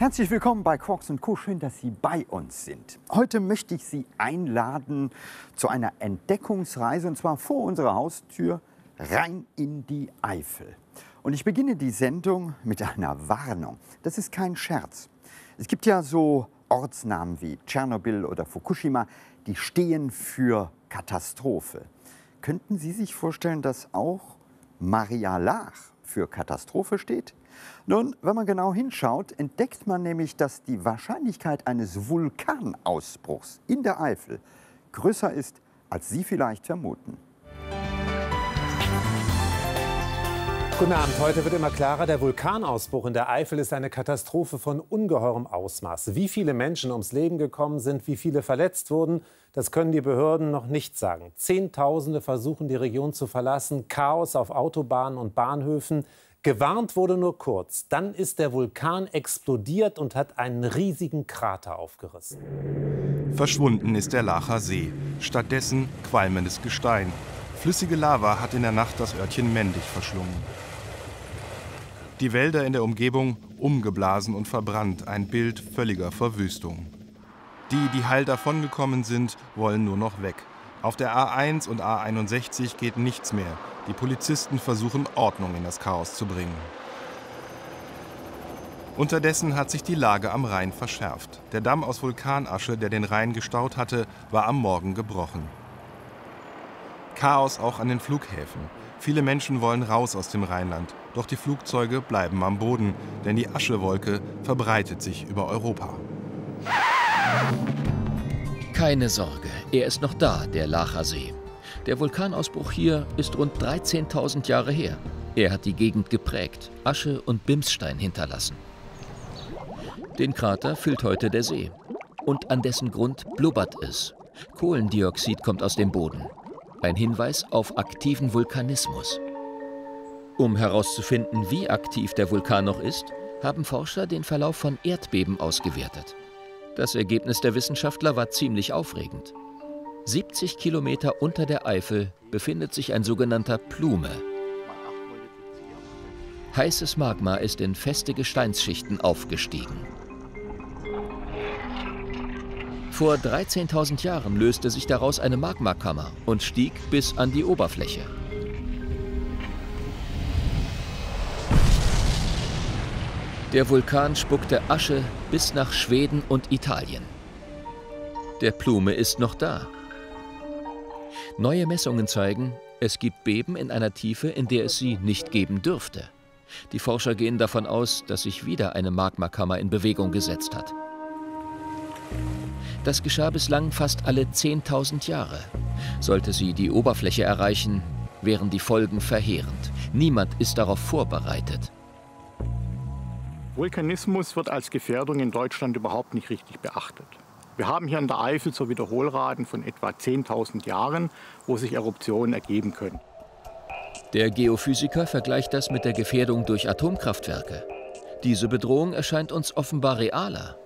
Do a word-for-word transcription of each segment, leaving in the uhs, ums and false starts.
Herzlich willkommen bei Quarks und Co. Schön, dass Sie bei uns sind. Heute möchte ich Sie einladen zu einer Entdeckungsreise, und zwar vor unserer Haustür rein in die Eifel. Und ich beginne die Sendung mit einer Warnung. Das ist kein Scherz. Es gibt ja so Ortsnamen wie Tschernobyl oder Fukushima, die stehen für Katastrophe. Könnten Sie sich vorstellen, dass auch Maria Laach für Katastrophe steht? Nun, wenn man genau hinschaut, entdeckt man nämlich, dass die Wahrscheinlichkeit eines Vulkanausbruchs in der Eifel größer ist, als Sie vielleicht vermuten. Guten Abend. Heute wird immer klarer, der Vulkanausbruch in der Eifel ist eine Katastrophe von ungeheurem Ausmaß. Wie viele Menschen ums Leben gekommen sind, wie viele verletzt wurden, das können die Behörden noch nicht sagen. Zehntausende versuchen, die Region zu verlassen, Chaos auf Autobahnen und Bahnhöfen. Gewarnt wurde nur kurz. Dann ist der Vulkan explodiert und hat einen riesigen Krater aufgerissen. Verschwunden ist der Laacher See. Stattdessen qualmendes Gestein. Flüssige Lava hat in der Nacht das Örtchen Mendig verschlungen. Die Wälder in der Umgebung umgeblasen und verbrannt. Ein Bild völliger Verwüstung. Die, die heil davongekommen sind, wollen nur noch weg. Auf der A eins und A einundsechzig geht nichts mehr. Die Polizisten versuchen, Ordnung in das Chaos zu bringen. Unterdessen hat sich die Lage am Rhein verschärft. Der Damm aus Vulkanasche, der den Rhein gestaut hatte, war am Morgen gebrochen. Chaos auch an den Flughäfen. Viele Menschen wollen raus aus dem Rheinland. Doch die Flugzeuge bleiben am Boden, denn die Aschewolke verbreitet sich über Europa. Keine Sorge, er ist noch da, der Laacher See. Der Vulkanausbruch hier ist rund dreizehntausend Jahre her. Er hat die Gegend geprägt, Asche und Bimsstein hinterlassen. Den Krater füllt heute der See. Und an dessen Grund blubbert es. Kohlendioxid kommt aus dem Boden. Ein Hinweis auf aktiven Vulkanismus. Um herauszufinden, wie aktiv der Vulkan noch ist, haben Forscher den Verlauf von Erdbeben ausgewertet. Das Ergebnis der Wissenschaftler war ziemlich aufregend. siebzig Kilometer unter der Eifel befindet sich ein sogenannter Plume. Heißes Magma ist in feste Gesteinsschichten aufgestiegen. Vor dreizehntausend Jahren löste sich daraus eine Magmakammer und stieg bis an die Oberfläche. Der Vulkan spuckte Asche bis nach Schweden und Italien. Der Plume ist noch da. Neue Messungen zeigen, es gibt Beben in einer Tiefe, in der es sie nicht geben dürfte. Die Forscher gehen davon aus, dass sich wieder eine Magmakammer in Bewegung gesetzt hat. Das geschah bislang fast alle zehntausend Jahre. Sollte sie die Oberfläche erreichen, wären die Folgen verheerend. Niemand ist darauf vorbereitet. Vulkanismus wird als Gefährdung in Deutschland überhaupt nicht richtig beachtet. Wir haben hier in der Eifel so Wiederholraten von etwa zehntausend Jahren, wo sich Eruptionen ergeben können. Der Geophysiker vergleicht das mit der Gefährdung durch Atomkraftwerke. Diese Bedrohung erscheint uns offenbar realer.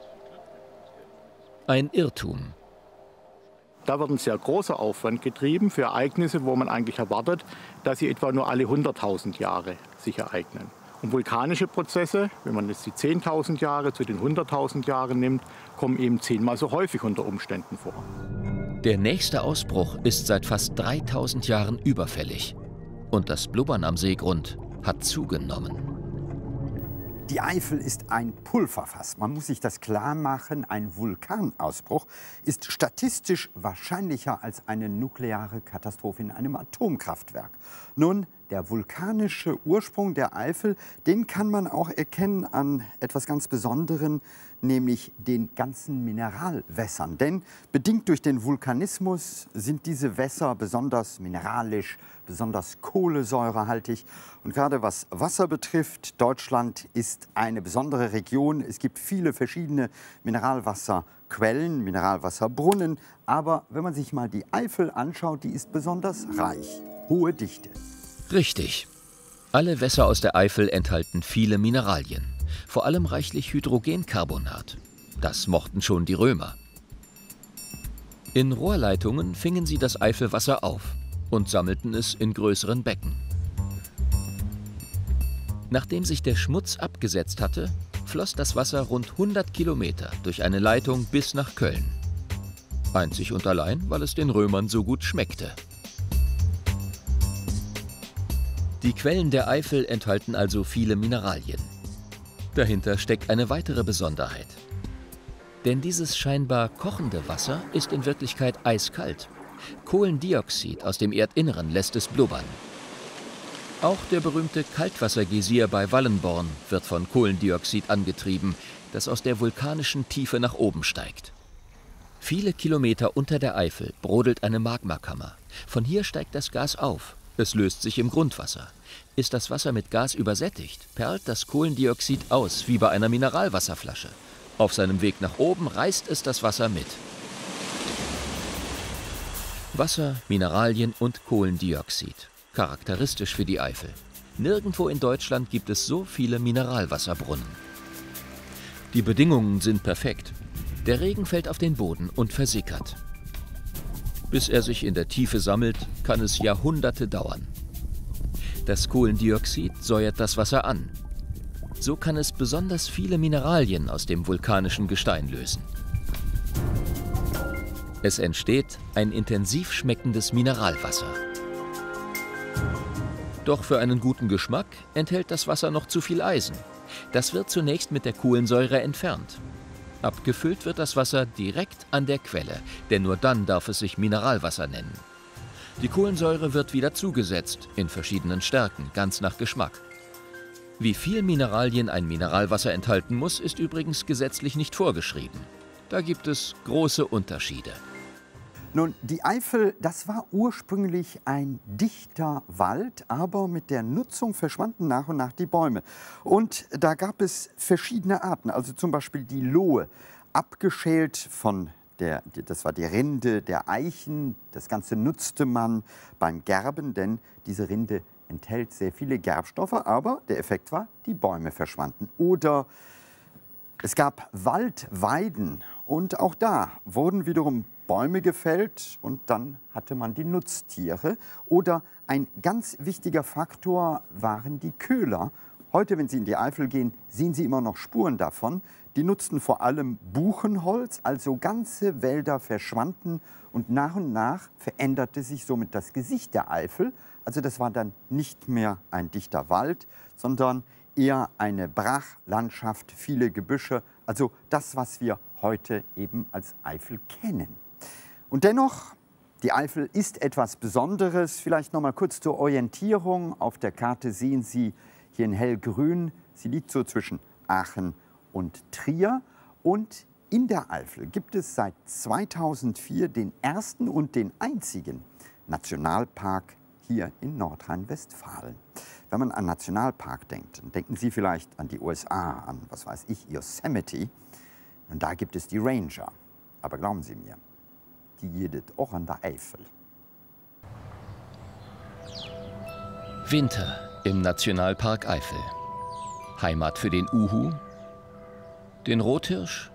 Ein Irrtum. Da wird ein sehr großer Aufwand getrieben für Ereignisse, wo man eigentlich erwartet, dass sie etwa nur alle hunderttausend Jahre sich ereignen. Und vulkanische Prozesse, wenn man jetzt die zehntausend Jahre zu den hunderttausend Jahren nimmt, kommen eben zehnmal so häufig unter Umständen vor. Der nächste Ausbruch ist seit fast dreitausend Jahren überfällig. Und das Blubbern am Seegrund hat zugenommen. Die Eifel ist ein Pulverfass. Man muss sich das klar machen, ein Vulkanausbruch ist statistisch wahrscheinlicher als eine nukleare Katastrophe in einem Atomkraftwerk. Nun, der vulkanische Ursprung der Eifel, den kann man auch erkennen an etwas ganz Besonderem, nämlich den ganzen Mineralwässern. Denn bedingt durch den Vulkanismus sind diese Wässer besonders mineralisch, besonders kohlensäurehaltig. Und gerade was Wasser betrifft, Deutschland ist eine besondere Region. Es gibt viele verschiedene Mineralwasserquellen, Mineralwasserbrunnen. Aber wenn man sich mal die Eifel anschaut, die ist besonders reich, hohe Dichte. Richtig. Alle Wässer aus der Eifel enthalten viele Mineralien, vor allem reichlich Hydrogencarbonat. Das mochten schon die Römer. In Rohrleitungen fingen sie das Eifelwasser auf und sammelten es in größeren Becken. Nachdem sich der Schmutz abgesetzt hatte, floss das Wasser rund hundert Kilometer durch eine Leitung bis nach Köln. Einzig und allein, weil es den Römern so gut schmeckte. Die Quellen der Eifel enthalten also viele Mineralien. Dahinter steckt eine weitere Besonderheit. Denn dieses scheinbar kochende Wasser ist in Wirklichkeit eiskalt. Kohlendioxid aus dem Erdinneren lässt es blubbern. Auch der berühmte Kaltwassergeysir bei Wallenborn wird von Kohlendioxid angetrieben, das aus der vulkanischen Tiefe nach oben steigt. Viele Kilometer unter der Eifel brodelt eine Magmakammer. Von hier steigt das Gas auf. Es löst sich im Grundwasser. Ist das Wasser mit Gas übersättigt, perlt das Kohlendioxid aus, wie bei einer Mineralwasserflasche. Auf seinem Weg nach oben reißt es das Wasser mit. Wasser, Mineralien und Kohlendioxid. Charakteristisch für die Eifel. Nirgendwo in Deutschland gibt es so viele Mineralwasserbrunnen. Die Bedingungen sind perfekt. Der Regen fällt auf den Boden und versickert. Bis er sich in der Tiefe sammelt, kann es Jahrhunderte dauern. Das Kohlendioxid säuert das Wasser an. So kann es besonders viele Mineralien aus dem vulkanischen Gestein lösen. Es entsteht ein intensiv schmeckendes Mineralwasser. Doch für einen guten Geschmack enthält das Wasser noch zu viel Eisen. Das wird zunächst mit der Kohlensäure entfernt. Abgefüllt wird das Wasser direkt an der Quelle, denn nur dann darf es sich Mineralwasser nennen. Die Kohlensäure wird wieder zugesetzt, in verschiedenen Stärken, ganz nach Geschmack. Wie viel Mineralien ein Mineralwasser enthalten muss, ist übrigens gesetzlich nicht vorgeschrieben. Da gibt es große Unterschiede. Nun, die Eifel, das war ursprünglich ein dichter Wald, aber mit der Nutzung verschwanden nach und nach die Bäume. Und da gab es verschiedene Arten, also zum Beispiel die Lohe, abgeschält von der, das war die Rinde der Eichen. Das Ganze nutzte man beim Gerben, denn diese Rinde enthält sehr viele Gerbstoffe, aber der Effekt war, die Bäume verschwanden. Oder es gab Waldweiden und auch da wurden wiederum Bäume gefällt und dann hatte man die Nutztiere. Oder ein ganz wichtiger Faktor waren die Köhler. Heute, wenn Sie in die Eifel gehen, sehen Sie immer noch Spuren davon. Die nutzten vor allem Buchenholz, also ganze Wälder verschwanden und nach und nach veränderte sich somit das Gesicht der Eifel. Also das war dann nicht mehr ein dichter Wald, sondern eher eine Brachlandschaft, viele Gebüsche, also das, was wir heute eben als Eifel kennen. Und dennoch, die Eifel ist etwas Besonderes. Vielleicht noch mal kurz zur Orientierung. Auf der Karte sehen Sie hier in hellgrün, sie liegt so zwischen Aachen und Trier. Und in der Eifel gibt es seit zweitausendvier den ersten und den einzigen Nationalpark hier in Nordrhein-Westfalen. Wenn man an Nationalpark denkt, dann denken Sie vielleicht an die U S A, an, was weiß ich, Yosemite. Und da gibt es die Ranger. Aber glauben Sie mir, die gibt es auch an der Eifel. Winter im Nationalpark Eifel. Heimat für den Uhu, den Rothirsch,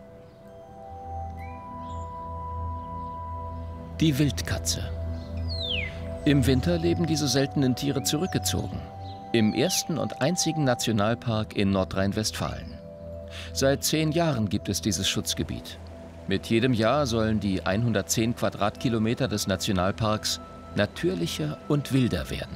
die Wildkatze. Im Winter leben diese seltenen Tiere zurückgezogen. Im ersten und einzigen Nationalpark in Nordrhein-Westfalen. Seit zehn Jahren gibt es dieses Schutzgebiet. Mit jedem Jahr sollen die hundertzehn Quadratkilometer des Nationalparks natürlicher und wilder werden.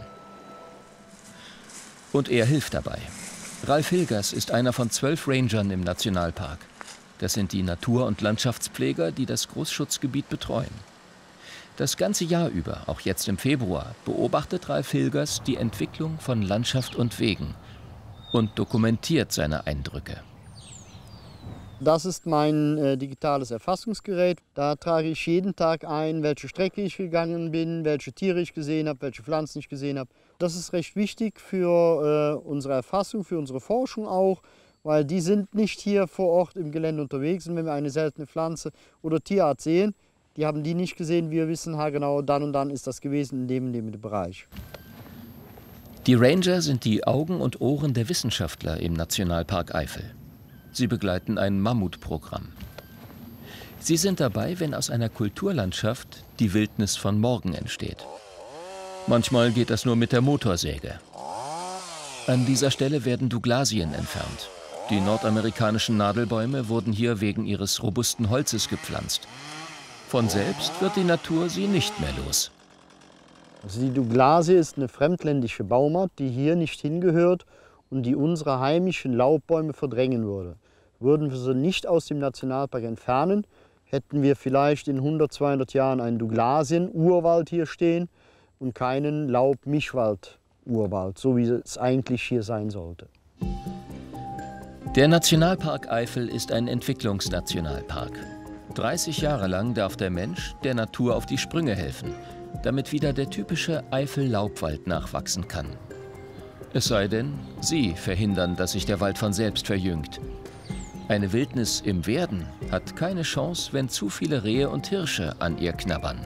Und er hilft dabei. Ralf Hilgers ist einer von zwölf Rangern im Nationalpark. Das sind die Natur- und Landschaftspfleger, die das Großschutzgebiet betreuen. Das ganze Jahr über, auch jetzt im Februar, beobachtet Ralf Hilgers die Entwicklung von Landschaft und Wegen und dokumentiert seine Eindrücke. Das ist mein äh, digitales Erfassungsgerät. Da trage ich jeden Tag ein, welche Strecke ich gegangen bin, welche Tiere ich gesehen habe, welche Pflanzen ich gesehen habe. Das ist recht wichtig für äh, unsere Erfassung, für unsere Forschung auch, weil die sind nicht hier vor Ort im Gelände unterwegs. Und wenn wir eine seltene Pflanze oder Tierart sehen, die haben die nicht gesehen. Wir wissen, ha, genau dann und dann ist das gewesen in dem und dem Bereich. Die Ranger sind die Augen und Ohren der Wissenschaftler im Nationalpark Eifel. Sie begleiten ein Mammutprogramm. Sie sind dabei, wenn aus einer Kulturlandschaft die Wildnis von morgen entsteht. Manchmal geht das nur mit der Motorsäge. An dieser Stelle werden Douglasien entfernt. Die nordamerikanischen Nadelbäume wurden hier wegen ihres robusten Holzes gepflanzt. Von selbst wird die Natur sie nicht mehr los. Also die Douglasie ist eine fremdländische Baumart, die hier nicht hingehört und die unsere heimischen Laubbäume verdrängen würde. Würden wir sie nicht aus dem Nationalpark entfernen, hätten wir vielleicht in hundert, zweihundert Jahren einen Douglasien-Urwald hier stehen und keinen Laub-Mischwald-Urwald, so wie es eigentlich hier sein sollte. Der Nationalpark Eifel ist ein Entwicklungsnationalpark. dreißig Jahre lang darf der Mensch der Natur auf die Sprünge helfen, damit wieder der typische Eifel-Laubwald nachwachsen kann. Es sei denn, Sie verhindern, dass sich der Wald von selbst verjüngt. Eine Wildnis im Werden hat keine Chance, wenn zu viele Rehe und Hirsche an ihr knabbern.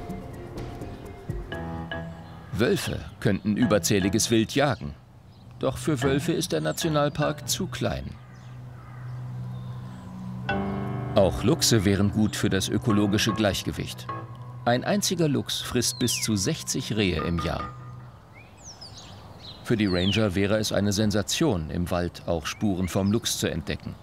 Wölfe könnten überzähliges Wild jagen. Doch für Wölfe ist der Nationalpark zu klein. Auch Luchse wären gut für das ökologische Gleichgewicht. Ein einziger Luchs frisst bis zu sechzig Rehe im Jahr. Für die Ranger wäre es eine Sensation, im Wald auch Spuren vom Luchs zu entdecken.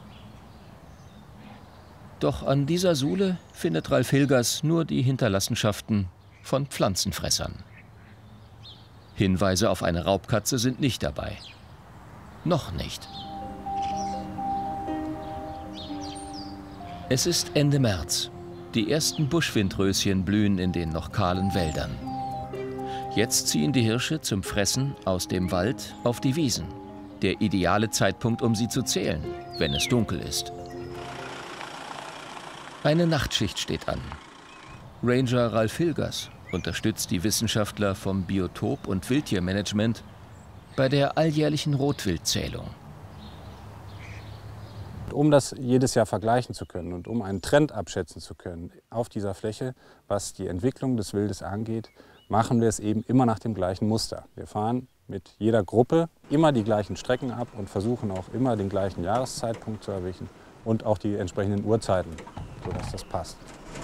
Doch an dieser Sule findet Ralf Hilgers nur die Hinterlassenschaften von Pflanzenfressern. Hinweise auf eine Raubkatze sind nicht dabei. Noch nicht. Es ist Ende März. Die ersten Buschwindröschen blühen in den noch kahlen Wäldern. Jetzt ziehen die Hirsche zum Fressen aus dem Wald auf die Wiesen. Der ideale Zeitpunkt, um sie zu zählen, wenn es dunkel ist. Eine Nachtschicht steht an. Ranger Ralf Hilgers unterstützt die Wissenschaftler vom Biotop- und Wildtiermanagement bei der alljährlichen Rotwildzählung. Um das jedes Jahr vergleichen zu können und um einen Trend abschätzen zu können auf dieser Fläche, was die Entwicklung des Wildes angeht, machen wir es eben immer nach dem gleichen Muster. Wir fahren mit jeder Gruppe immer die gleichen Strecken ab und versuchen auch immer den gleichen Jahreszeitpunkt zu erwischen und auch die entsprechenden Uhrzeiten, sodass das passt.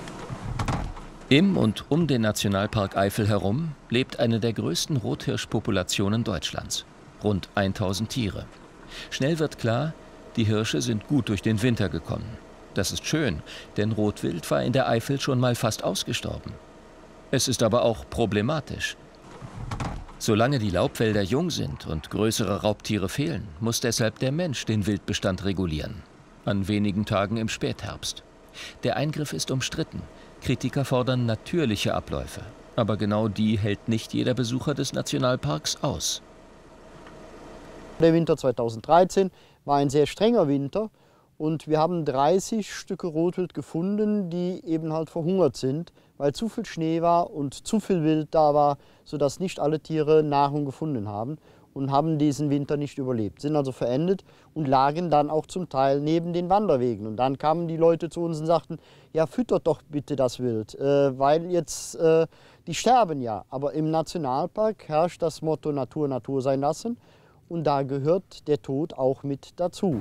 Im und um den Nationalpark Eifel herum lebt eine der größten Rothirschpopulationen Deutschlands. Rund tausend Tiere. Schnell wird klar, die Hirsche sind gut durch den Winter gekommen. Das ist schön, denn Rotwild war in der Eifel schon mal fast ausgestorben. Es ist aber auch problematisch. Solange die Laubwälder jung sind und größere Raubtiere fehlen, muss deshalb der Mensch den Wildbestand regulieren. An wenigen Tagen im Spätherbst. Der Eingriff ist umstritten. Kritiker fordern natürliche Abläufe. Aber genau die hält nicht jeder Besucher des Nationalparks aus. Der Winter zweitausenddreizehn war ein sehr strenger Winter und wir haben dreißig Stücke Rotwild gefunden, die eben halt verhungert sind, weil zu viel Schnee war und zu viel Wild da war, sodass nicht alle Tiere Nahrung gefunden haben und haben diesen Winter nicht überlebt, sind also verendet und lagen dann auch zum Teil neben den Wanderwegen. Und dann kamen die Leute zu uns und sagten, ja, füttert doch bitte das Wild, äh, weil jetzt, äh, die sterben ja. Aber im Nationalpark herrscht das Motto Natur, Natur sein lassen. Und da gehört der Tod auch mit dazu.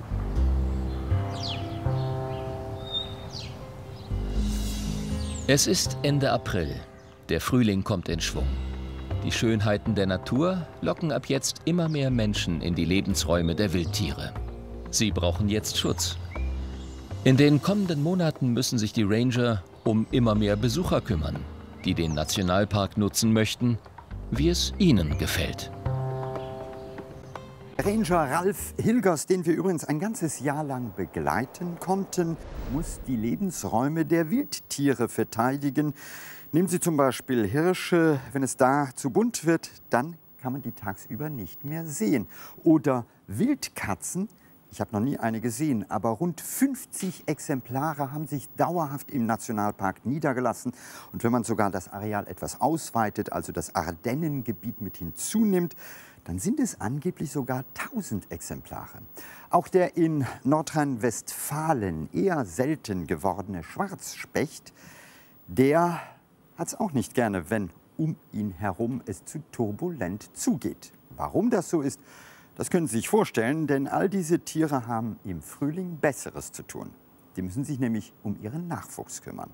Es ist Ende April. Der Frühling kommt in Schwung. Die Schönheiten der Natur locken ab jetzt immer mehr Menschen in die Lebensräume der Wildtiere. Sie brauchen jetzt Schutz. In den kommenden Monaten müssen sich die Ranger um immer mehr Besucher kümmern, die den Nationalpark nutzen möchten, wie es ihnen gefällt. Ranger Ralf Hilgers, den wir übrigens ein ganzes Jahr lang begleiten konnten, muss die Lebensräume der Wildtiere verteidigen. Nehmen Sie zum Beispiel Hirsche. Wenn es da zu bunt wird, dann kann man die tagsüber nicht mehr sehen. Oder Wildkatzen. Ich habe noch nie eine gesehen, aber rund fünfzig Exemplare haben sich dauerhaft im Nationalpark niedergelassen. Und wenn man sogar das Areal etwas ausweitet, also das Ardennengebiet mit hinzunimmt, dann sind es angeblich sogar tausend Exemplare. Auch der in Nordrhein-Westfalen eher selten gewordene Schwarzspecht, der hat es auch nicht gerne, wenn um ihn herum es zu turbulent zugeht. Warum das so ist, das können Sie sich vorstellen, denn all diese Tiere haben im Frühling Besseres zu tun. Die müssen sich nämlich um ihren Nachwuchs kümmern.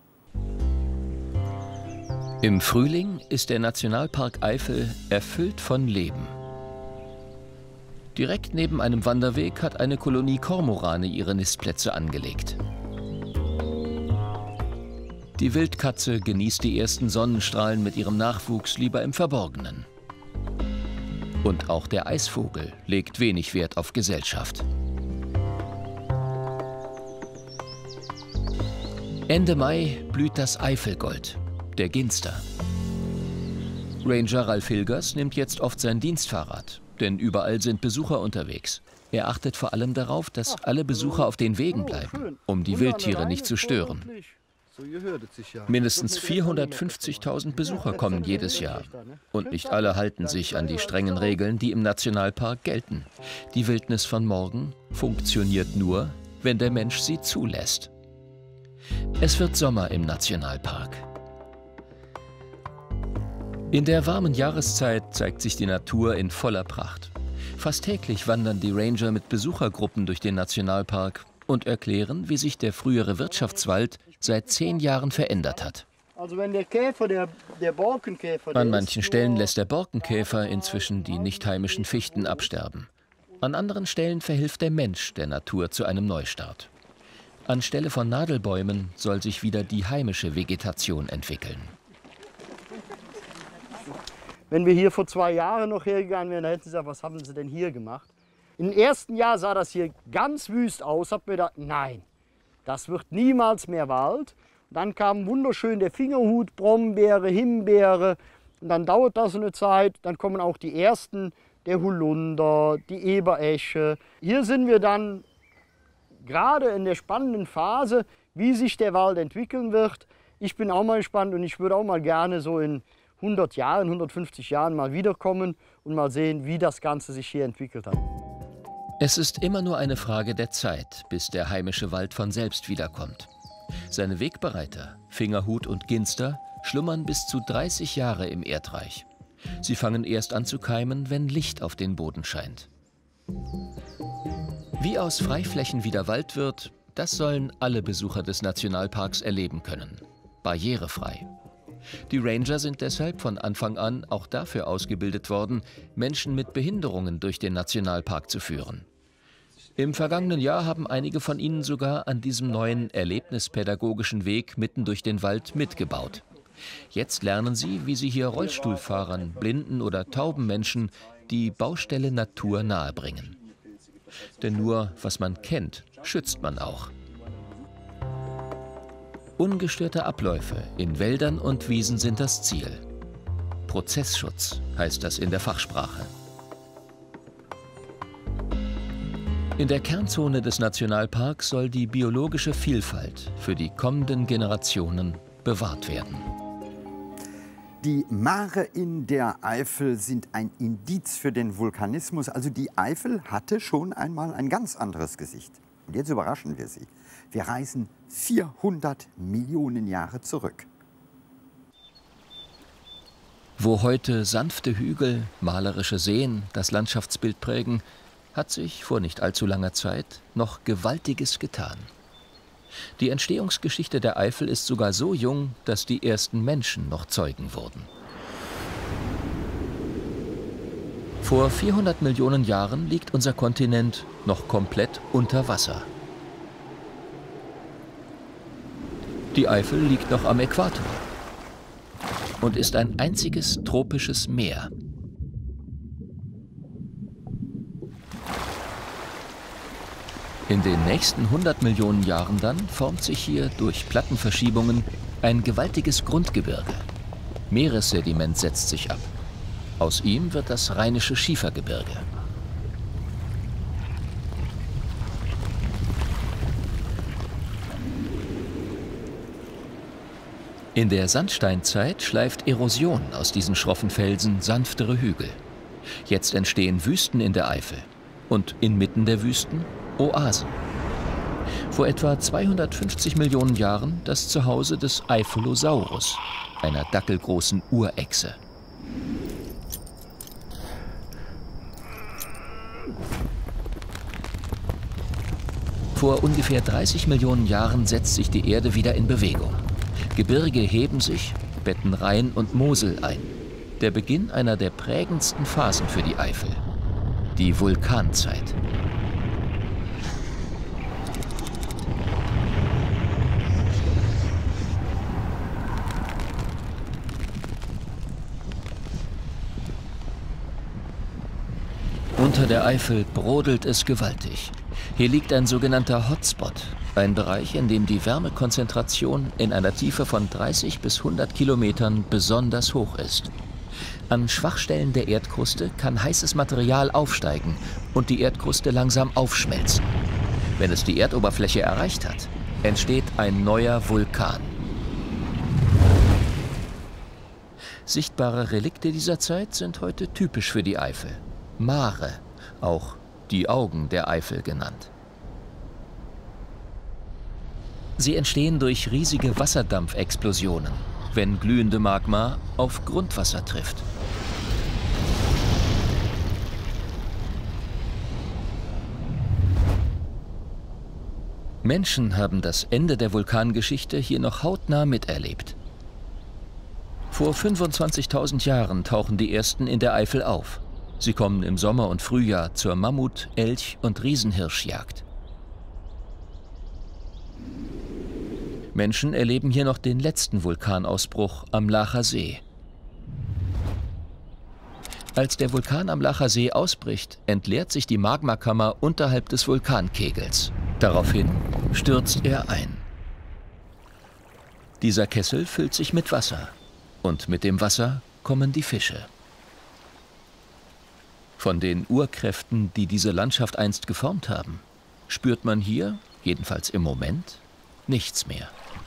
Im Frühling ist der Nationalpark Eifel erfüllt von Leben. Direkt neben einem Wanderweg hat eine Kolonie Kormorane ihre Nistplätze angelegt. Die Wildkatze genießt die ersten Sonnenstrahlen mit ihrem Nachwuchs lieber im Verborgenen. Und auch der Eisvogel legt wenig Wert auf Gesellschaft. Ende Mai blüht das Eifelgold, der Ginster. Ranger Ralf Hilgers nimmt jetzt oft sein Dienstfahrrad, denn überall sind Besucher unterwegs. Er achtet vor allem darauf, dass alle Besucher auf den Wegen bleiben, um die Wildtiere nicht zu stören. Mindestens vierhundertfünfzigtausend Besucher kommen jedes Jahr. Und nicht alle halten sich an die strengen Regeln, die im Nationalpark gelten. Die Wildnis von morgen funktioniert nur, wenn der Mensch sie zulässt. Es wird Sommer im Nationalpark. In der warmen Jahreszeit zeigt sich die Natur in voller Pracht. Fast täglich wandern die Ranger mit Besuchergruppen durch den Nationalpark und erklären, wie sich der frühere Wirtschaftswald seit zehn Jahren verändert hat. Also wenn der Käfer, der, der Borkenkäfer... An manchen Stellen lässt der Borkenkäfer inzwischen die nicht heimischen Fichten absterben. An anderen Stellen verhilft der Mensch der Natur zu einem Neustart. Anstelle von Nadelbäumen soll sich wieder die heimische Vegetation entwickeln. Wenn wir hier vor zwei Jahren noch hergegangen wären, dann hätten sie gesagt, was haben sie denn hier gemacht? Im ersten Jahr sah das hier ganz wüst aus, hab mir gedacht, nein, das wird niemals mehr Wald. Und dann kam wunderschön der Fingerhut, Brombeere, Himbeere. Und dann dauert das eine Zeit, dann kommen auch die ersten, der Holunder, die Eberesche. Hier sind wir dann gerade in der spannenden Phase, wie sich der Wald entwickeln wird. Ich bin auch mal gespannt und ich würde auch mal gerne so in hundert Jahren, hundertfünfzig Jahren mal wiederkommen und mal sehen, wie das Ganze sich hier entwickelt hat. Es ist immer nur eine Frage der Zeit, bis der heimische Wald von selbst wiederkommt. Seine Wegbereiter, Fingerhut und Ginster, schlummern bis zu dreißig Jahre im Erdreich. Sie fangen erst an zu keimen, wenn Licht auf den Boden scheint. Wie aus Freiflächen wieder Wald wird, das sollen alle Besucher des Nationalparks erleben können. Barrierefrei. Die Ranger sind deshalb von Anfang an auch dafür ausgebildet worden, Menschen mit Behinderungen durch den Nationalpark zu führen. Im vergangenen Jahr haben einige von ihnen sogar an diesem neuen erlebnispädagogischen Weg mitten durch den Wald mitgebaut. Jetzt lernen sie, wie sie hier Rollstuhlfahrern, blinden oder tauben Menschen die Baustelle Natur nahebringen. Denn nur was man kennt, schützt man auch. Ungestörte Abläufe in Wäldern und Wiesen sind das Ziel. Prozessschutz heißt das in der Fachsprache. In der Kernzone des Nationalparks soll die biologische Vielfalt für die kommenden Generationen bewahrt werden. Die Mare in der Eifel sind ein Indiz für den Vulkanismus. Also die Eifel hatte schon einmal ein ganz anderes Gesicht. Und jetzt überraschen wir Sie. Wir reisen vierhundert Millionen Jahre zurück. Wo heute sanfte Hügel, malerische Seen das Landschaftsbild prägen, hat sich vor nicht allzu langer Zeit noch Gewaltiges getan. Die Entstehungsgeschichte der Eifel ist sogar so jung, dass die ersten Menschen noch Zeugen wurden. Vor vierhundert Millionen Jahren liegt unser Kontinent noch komplett unter Wasser. Die Eifel liegt noch am Äquator und ist ein einziges tropisches Meer. In den nächsten hundert Millionen Jahren dann formt sich hier durch Plattenverschiebungen ein gewaltiges Grundgebirge. Meeressediment setzt sich ab. Aus ihm wird das Rheinische Schiefergebirge. In der Sandsteinzeit schleift Erosion aus diesen schroffen Felsen sanftere Hügel. Jetzt entstehen Wüsten in der Eifel und inmitten der Wüsten Oasen. Vor etwa zweihundertfünfzig Millionen Jahren das Zuhause des Eifelosaurus, einer dackelgroßen Urechse. Vor ungefähr dreißig Millionen Jahren setzt sich die Erde wieder in Bewegung. Gebirge heben sich, betten Rhein und Mosel ein. Der Beginn einer der prägendsten Phasen für die Eifel. die Vulkanzeit. Unter der Eifel brodelt es gewaltig. Hier liegt ein sogenannter Hotspot, ein Bereich, in dem die Wärmekonzentration in einer Tiefe von dreißig bis hundert Kilometern besonders hoch ist. An Schwachstellen der Erdkruste kann heißes Material aufsteigen und die Erdkruste langsam aufschmelzen. Wenn es die Erdoberfläche erreicht hat, entsteht ein neuer Vulkan. Sichtbare Relikte dieser Zeit sind heute typisch für die Eifel. Mare, auch die Augen der Eifel genannt. Sie entstehen durch riesige Wasserdampfexplosionen, wenn glühende Magma auf Grundwasser trifft. Menschen haben das Ende der Vulkangeschichte hier noch hautnah miterlebt. Vor fünfundzwanzigtausend Jahren tauchen die ersten in der Eifel auf. Sie kommen im Sommer und Frühjahr zur Mammut-, Elch- und Riesenhirschjagd. Menschen erleben hier noch den letzten Vulkanausbruch am Lacher See. Als der Vulkan am Lacher See ausbricht, entleert sich die Magmakammer unterhalb des Vulkankegels. Daraufhin stürzt er ein. Dieser Kessel füllt sich mit Wasser. Und mit dem Wasser kommen die Fische. Von den Urkräften, die diese Landschaft einst geformt haben, spürt man hier, jedenfalls im Moment, nichts mehr.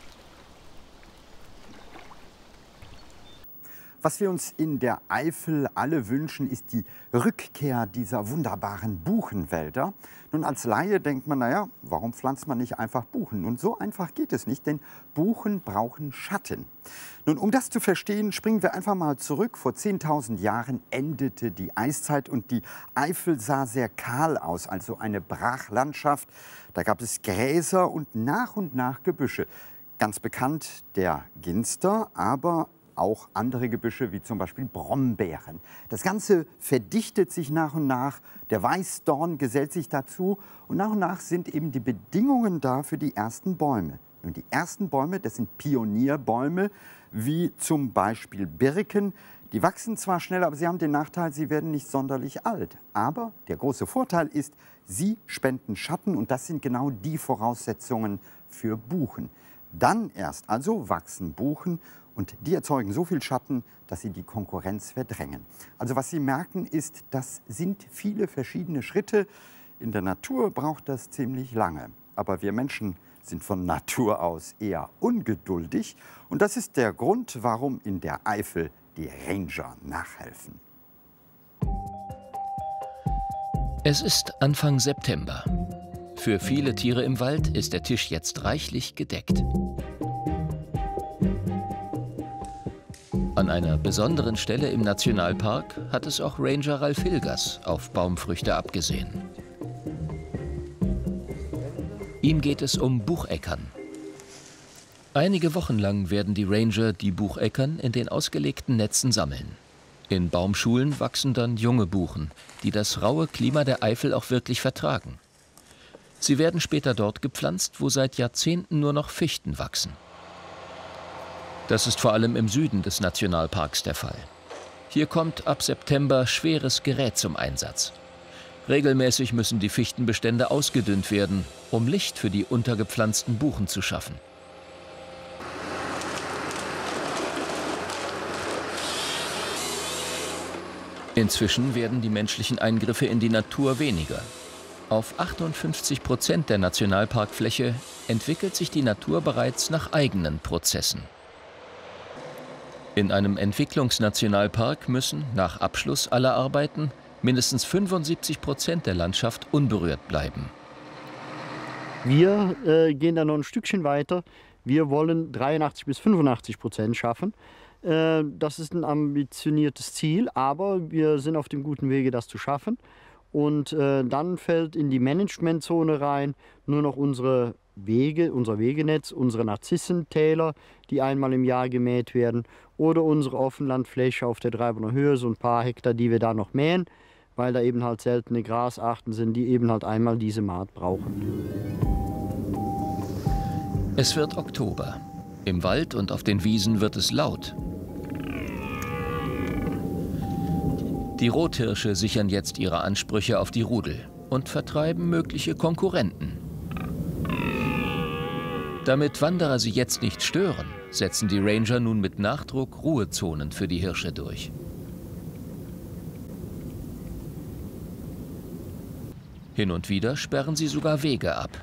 Was wir uns in der Eifel alle wünschen, ist die Rückkehr dieser wunderbaren Buchenwälder. Nun, als Laie denkt man, naja, warum pflanzt man nicht einfach Buchen? Und so einfach geht es nicht, denn Buchen brauchen Schatten. Nun, um das zu verstehen, springen wir einfach mal zurück. Vor zehntausend Jahren endete die Eiszeit und die Eifel sah sehr kahl aus, also eine Brachlandschaft. Da gab es Gräser und nach und nach Gebüsche. Ganz bekannt der Ginster, aber auch andere Gebüsche, wie zum Beispiel Brombeeren. Das Ganze verdichtet sich nach und nach, der Weißdorn gesellt sich dazu und nach und nach sind eben die Bedingungen da für die ersten Bäume. Und die ersten Bäume, das sind Pionierbäume, wie zum Beispiel Birken. Die wachsen zwar schnell, aber sie haben den Nachteil, sie werden nicht sonderlich alt. Aber der große Vorteil ist, sie spenden Schatten und das sind genau die Voraussetzungen für Buchen. Dann erst also wachsen Buchen und die erzeugen so viel Schatten, dass sie die Konkurrenz verdrängen. Also was Sie merken ist, das sind viele verschiedene Schritte. In der Natur braucht das ziemlich lange. Aber wir Menschen sind von Natur aus eher ungeduldig. Und das ist der Grund, warum in der Eifel die Ranger nachhelfen. Es ist Anfang September. Für viele Tiere im Wald ist der Tisch jetzt reichlich gedeckt. An einer besonderen Stelle im Nationalpark hat es auch Ranger Ralf Hilgers auf Baumfrüchte abgesehen. Ihm geht es um Bucheckern. Einige Wochen lang werden die Ranger die Bucheckern in den ausgelegten Netzen sammeln. In Baumschulen wachsen dann junge Buchen, die das raue Klima der Eifel auch wirklich vertragen. Sie werden später dort gepflanzt, wo seit Jahrzehnten nur noch Fichten wachsen. Das ist vor allem im Süden des Nationalparks der Fall. Hier kommt ab September schweres Gerät zum Einsatz. Regelmäßig müssen die Fichtenbestände ausgedünnt werden, um Licht für die untergepflanzten Buchen zu schaffen. Inzwischen werden die menschlichen Eingriffe in die Natur weniger. Auf achtundfünfzig Prozent der Nationalparkfläche entwickelt sich die Natur bereits nach eigenen Prozessen. In einem Entwicklungsnationalpark müssen, nach Abschluss aller Arbeiten, mindestens fünfundsiebzig Prozent der Landschaft unberührt bleiben. Wir äh, gehen da noch ein Stückchen weiter. Wir wollen dreiundachtzig bis fünfundachtzig Prozent schaffen. Äh, das ist ein ambitioniertes Ziel, aber wir sind auf dem guten Wege, das zu schaffen. Und äh, dann fällt in die Managementzone rein nur noch unsere Wege, unser Wegenetz, unsere Narzissentäler, die einmal im Jahr gemäht werden, oder unsere Offenlandfläche auf der Dreibrunner Höhe, so ein paar Hektar, die wir da noch mähen, weil da eben halt seltene Grasarten sind, die eben halt einmal diese Mahd brauchen. Es wird Oktober. Im Wald und auf den Wiesen wird es laut. Die Rothirsche sichern jetzt ihre Ansprüche auf die Rudel und vertreiben mögliche Konkurrenten. Damit Wanderer sie jetzt nicht stören, setzen die Ranger nun mit Nachdruck Ruhezonen für die Hirsche durch. Hin und wieder sperren sie sogar Wege ab.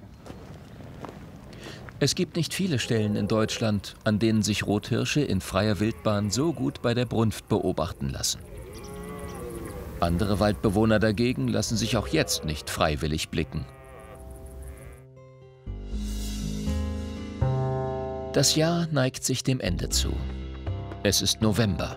Es gibt nicht viele Stellen in Deutschland, an denen sich Rothirsche in freier Wildbahn so gut bei der Brunft beobachten lassen. Andere Waldbewohner dagegen lassen sich auch jetzt nicht freiwillig blicken. Das Jahr neigt sich dem Ende zu. Es ist November.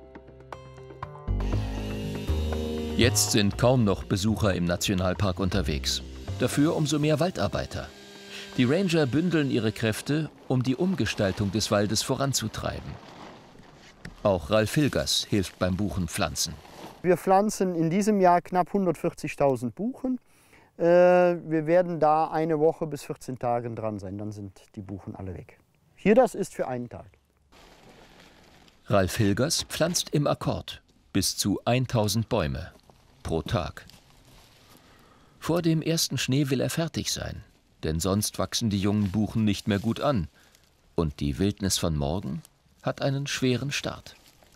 Jetzt sind kaum noch Besucher im Nationalpark unterwegs. Dafür umso mehr Waldarbeiter. Die Ranger bündeln ihre Kräfte, um die Umgestaltung des Waldes voranzutreiben. Auch Ralf Hilgers hilft beim Buchenpflanzen. Wir pflanzen in diesem Jahr knapp hundertvierzigtausend Buchen. Wir werden da eine Woche bis vierzehn Tage dran sein, dann sind die Buchen alle weg. Hier, das ist für einen Tag. Ralf Hilgers pflanzt im Akkord bis zu tausend Bäume pro Tag. Vor dem ersten Schnee will er fertig sein, denn sonst wachsen die jungen Buchen nicht mehr gut an. Und die Wildnis von morgen hat einen schweren Start.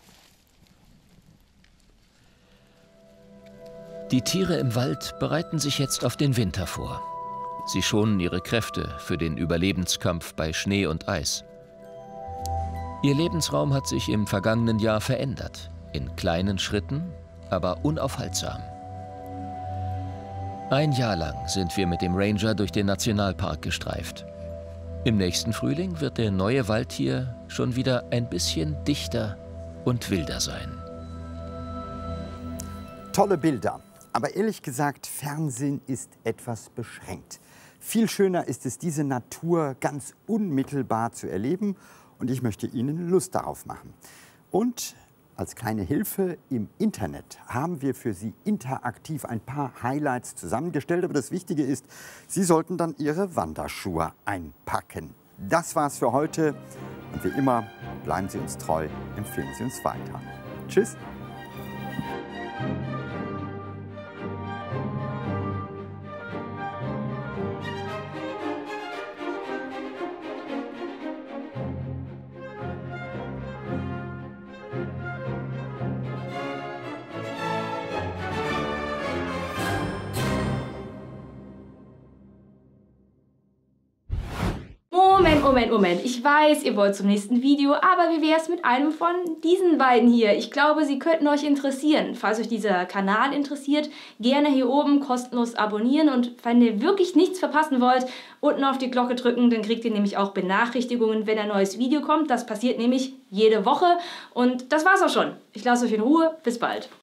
Die Tiere im Wald bereiten sich jetzt auf den Winter vor. Sie schonen ihre Kräfte für den Überlebenskampf bei Schnee und Eis. Ihr Lebensraum hat sich im vergangenen Jahr verändert. In kleinen Schritten, aber unaufhaltsam. Ein Jahr lang sind wir mit dem Ranger durch den Nationalpark gestreift. Im nächsten Frühling wird der neue Wald hier schon wieder ein bisschen dichter und wilder sein. Tolle Bilder. Aber ehrlich gesagt, Fernsehen ist etwas beschränkt. Viel schöner ist es, diese Natur ganz unmittelbar zu erleben. Und ich möchte Ihnen Lust darauf machen. Und als kleine Hilfe im Internet haben wir für Sie interaktiv ein paar Highlights zusammengestellt. Aber das Wichtige ist, Sie sollten dann Ihre Wanderschuhe einpacken. Das war's für heute. Und wie immer, bleiben Sie uns treu, empfehlen Sie uns weiter. Tschüss. Moment, Moment, Moment. Ich weiß, ihr wollt zum nächsten Video, aber wie wäre es mit einem von diesen beiden hier? Ich glaube, sie könnten euch interessieren. Falls euch dieser Kanal interessiert, gerne hier oben kostenlos abonnieren und wenn ihr wirklich nichts verpassen wollt, unten auf die Glocke drücken, dann kriegt ihr nämlich auch Benachrichtigungen, wenn ein neues Video kommt. Das passiert nämlich jede Woche und das war's auch schon. Ich lasse euch in Ruhe. Bis bald.